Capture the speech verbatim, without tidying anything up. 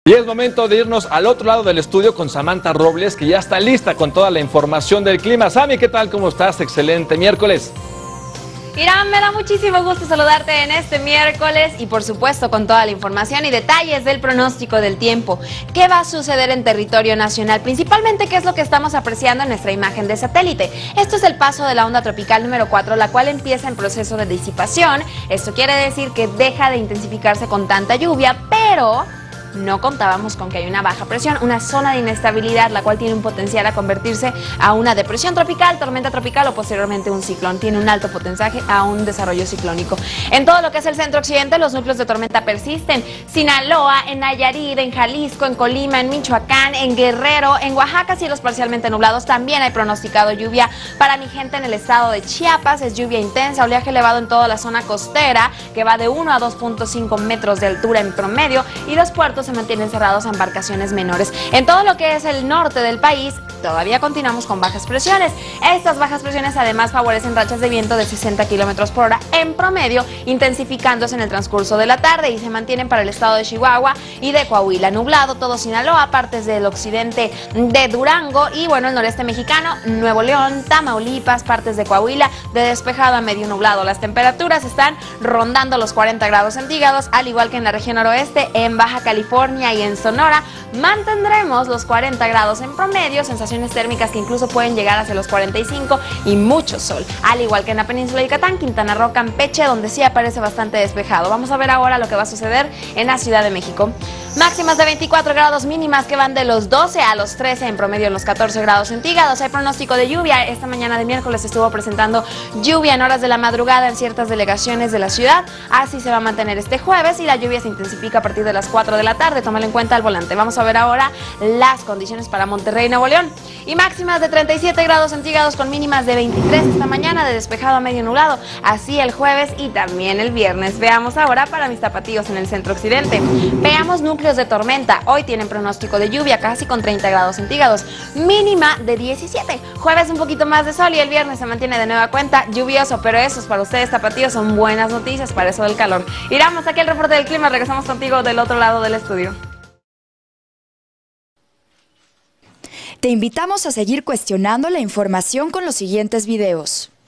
Y es momento de irnos al otro lado del estudio con Samantha Robles, que ya está lista con toda la información del clima. Sami, ¿qué tal? ¿Cómo estás? Excelente miércoles. Irán, me da muchísimo gusto saludarte en este miércoles y por supuesto con toda la información y detalles del pronóstico del tiempo. ¿Qué va a suceder en territorio nacional? Principalmente, ¿qué es lo que estamos apreciando en nuestra imagen de satélite? Esto es el paso de la onda tropical número cuatro, la cual empieza en proceso de disipación. Esto quiere decir que deja de intensificarse con tanta lluvia, pero no contábamos con que hay una baja presión, una zona de inestabilidad, la cual tiene un potencial a convertirse a una depresión tropical, tormenta tropical o posteriormente un ciclón. Tiene un alto potencial a un desarrollo ciclónico. En todo lo que es el centro occidente, los núcleos de tormenta persisten. Sinaloa, en Nayarit, en Jalisco, en Colima, en Michoacán, en Guerrero, en Oaxaca, cielos parcialmente nublados. También hay pronosticado lluvia para mi gente en el estado de Chiapas. Es lluvia intensa, oleaje elevado en toda la zona costera, que va de uno a dos punto cinco metros de altura en promedio, y los puertos se mantienen cerrados a embarcaciones menores. En todo lo que es el norte del país, todavía continuamos con bajas presiones. Estas bajas presiones además favorecen rachas de viento de sesenta kilómetros por hora en promedio, intensificándose en el transcurso de la tarde, y se mantienen para el estado de Chihuahua y de Coahuila. Nublado todo Sinaloa, partes del occidente de Durango y bueno, el noreste mexicano, Nuevo León, Tamaulipas, partes de Coahuila, de despejado a medio nublado. Las temperaturas están rondando los cuarenta grados centígrados, al igual que en la región noroeste, en Baja California y en Sonora mantendremos los cuarenta grados en promedio, sensaciones térmicas que incluso pueden llegar hacia los cuarenta y cinco y mucho sol, al igual que en la península de Yucatán, Quintana Roo, Campeche, donde sí aparece bastante despejado. Vamos a ver ahora lo que va a suceder en la Ciudad de México. Máximas de veinticuatro grados, mínimas que van de los doce a los trece, en promedio los catorce grados centígrados. Hay pronóstico de lluvia. Esta mañana de miércoles estuvo presentando lluvia en horas de la madrugada en ciertas delegaciones de la ciudad. Así se va a mantener este jueves y la lluvia se intensifica a partir de las cuatro de la tarde. Tómalo en cuenta al volante. Vamos a ver ahora las condiciones para Monterrey, Nuevo León. Y máximas de treinta y siete grados centígrados con mínimas de veintitrés esta mañana, de despejado a medio nublado. Así el jueves y también el viernes. Veamos ahora para mis tapatíos en el centro occidente. Veamos núcleos de tormenta. Hoy tienen pronóstico de lluvia casi con treinta grados centígrados. Mínima de diecisiete. Jueves un poquito más de sol y el viernes se mantiene de nueva cuenta lluvioso. Pero esos para ustedes tapatíos son buenas noticias para eso del calor. Iramos aquí el reporte del clima. Regresamos contigo del otro lado del estudio. Te invitamos a seguir cuestionando la información con los siguientes videos.